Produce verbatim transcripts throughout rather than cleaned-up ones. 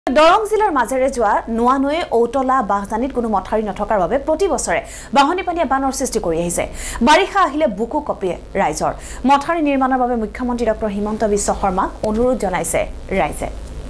দৰং জিলাৰ মাজেৰে যোৱা নোৱানৈ ঔতলা বাহজানিত কোনো মথাৰি নথকাৰ বাবে প্ৰতি বছৰে বাহনী পানীয়ে বানৰ সৃষ্টি কৰি আহিছে। বাৰিষা আহিলে বুকু কঁপিয়ে ৰাইজৰ। মথাৰি নিৰ্মাণৰ বাবে মুখ্যমন্ত্ৰী ডক্টৰ হিমন্ত বিশ্ব শৰ্মাক অনুৰোধ জনাইছে ৰাইজে।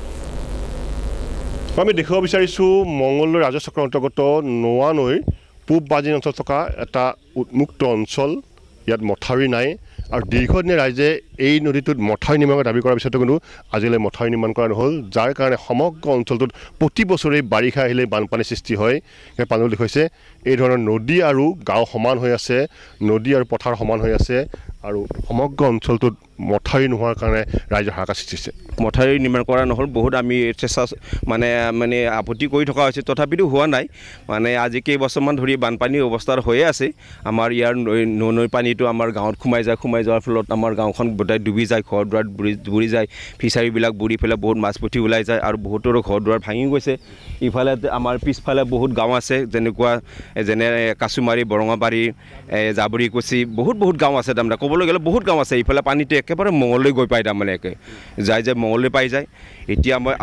আমি দেখাব বিচাৰিছো মংগলদৈ ৰাজচক্ৰৰ অন্তৰ্গত নোৱানৈ পূব বাজিন অঞ্চলত থকা এটা উন্মুক্ত অঞ্চল। ইয়াত মথাৰি নাই আৰু দীৰ্ঘদিনে ৰাইজে এই নদীটোত মথাৰি নিৰ্মাণৰ দাবী কৰাৰ পিছতো কিন্তু আজিলৈ মথাৰি নিৰ্মাণ কৰা নহ'ল, যাৰ কাৰণে সমগ্ৰ অঞ্চলটোত প্ৰতি বছৰে বাৰিষা আহিলে বানপানীৰ সৃষ্টি হয়। সেই পানীও দেখুৱাইছে এই ধৰণৰ নদী আৰু গাঁও সমান হৈ আছে, নদী আৰু পথাৰ সমান হৈ আছে আৰু সমগ্ৰ অঞ্চলটোত মথাৰি নোহোৱাৰ কাৰণে ৰাইজৰ হাহাকাৰ সৃষ্টি হৈছে। মথাৰি নিৰ্মাণ কৰা নহ'ল, বহুত আমি চেষ্টা মানে মানে আপত্তি কৰি থকা হৈছে, তথাপিতো হোৱা নাই। মানে আজি কেইবছৰমান ধৰি বানপানীৰ অৱস্থাত হৈয়ে আছে। আমাৰ ইয়াৰ নৈ নৈ পানীটো আমাৰ গাঁৱত সোমাই যায়, সোমাই যোৱাৰ ফলত আমাৰ গাঁওখন গোটাই ডুবি যায়, ঘৰ দুৱাৰ বুৰি বুৰি যায়, ফিচাৰীবিলাক বুৰি পেলাই বহুত মাছ পুঠি ওলাই যায় আৰু বহুতৰো ঘৰ দুৱাৰ ভাঙি গৈছে। ইফালে আমাৰ পিছফালে বহুত গাঁও আছে, যেনেকুৱা যেনে কাছুমাৰী, বৰঙাবাৰী, জাবৰিকুছি, বহুত বহুত গাঁও আছে। তাৰমানে ক'বলৈ গ'লে বহুত গাঁও আছে। ইফালে পানীটো একেবাৰে মঙললৈ গৈ পায়, তাৰমানে একে যাই যায় মঙললৈ পাই যায়। এতিয়া মই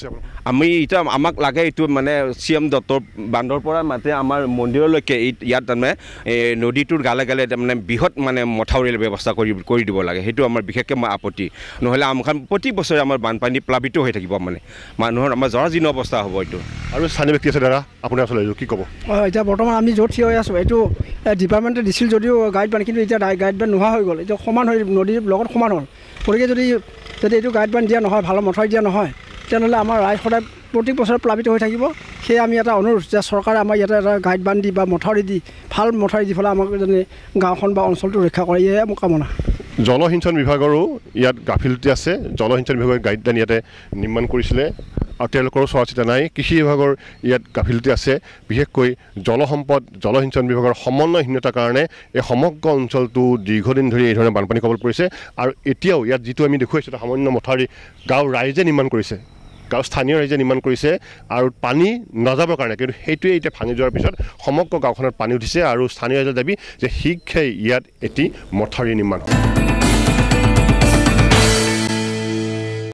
আমি এতিয়া আমাক লাগে এইটো মানে চি এম দত্তৰ বান্ধৰ পৰা মাতে আমাৰ মন্দিৰলৈকে ইয়াত তাৰমানে নদীটোৰ গালে গালে তাৰমানে বৃহৎ মানে মথাউৰিৰ ব্যৱস্থা কৰি কৰি দিব লাগে। সেইটো আমাৰ বিশেষকৈ মই আপত্তি। নহ'লে আমখান প্ৰতি বছৰে আমাৰ বানপানী প্লাৱিত হৈ থাকিব, মানে মানুহৰ আমাৰ জৰাজীৰ্ণ অৱস্থা হ'ব এইটো। আৰু স্থানীয় ব্যক্তি আছে দাদা, আপোনাৰ ওচৰলৈ কি ক'ব? এতিয়া বৰ্তমান আমি য'ত থিয় হৈ আছোঁ, এইটো ডিপাৰ্টমেণ্টে দিছিল যদিও গাইড বান, কিন্তু এতিয়া গাইড বান নোহোৱা হৈ গ'ল। এতিয়া সমান হৈ নদীৰ লগত সমান হ'ল। গতিকে যদি যদি এইটো গাইড বান দিয়া নহয়, ভাল মথাউৰি দিয়া নহয়, তেনেহ'লে আমাৰ ৰাইজ সদায় প্ৰতি বছৰে প্লাৱিত হৈ থাকিব। সেয়ে আমি এটা অনুৰোধ যে চৰকাৰে আমাৰ ইয়াতে এটা গাইড বান দি বা মথাউৰি দি ভাল মথাউৰি দি পেলাই আমাক যেনে গাঁওখন বা অঞ্চলটো ৰক্ষা কৰে, এয়াই মোৰ কামনা। জলসিঞ্চন বিভাগৰো ইয়াত গাফিলতি আছে। জলসিঞ্চন বিভাগে গাইডলাইন ইয়াতে নিৰ্মাণ কৰিছিলে আৰু তেওঁলোকৰো চোৱা চিতা নাই। কৃষি বিভাগৰ ইয়াত গাফিলতি আছে, বিশেষকৈ জলসম্পদ জলসিঞ্চন বিভাগৰ সমন্বয়হীনতাৰ কাৰণে এই সমগ্ৰ অঞ্চলটো দীৰ্ঘদিন ধৰি এই ধৰণে বানপানী কবলত পৰিছে। আৰু এতিয়াও ইয়াত যিটো আমি দেখুৱাইছোঁ এটা সামান্য মথাউৰি গাঁৱৰ ৰাইজে নিৰ্মাণ কৰিছে, গাঁৱৰ স্থানীয় ৰাইজে নিৰ্মাণ কৰিছে আৰু পানী নাযাবৰ কাৰণে, কিন্তু সেইটোৱে এতিয়া ভাঙি যোৱাৰ পিছত সমগ্ৰ গাঁওখনত পানী উঠিছে আৰু স্থানীয় ৰাইজৰ দাবী যে শীঘ্ৰেই ইয়াত এটি মথাউৰি নিৰ্মাণ হ'ব।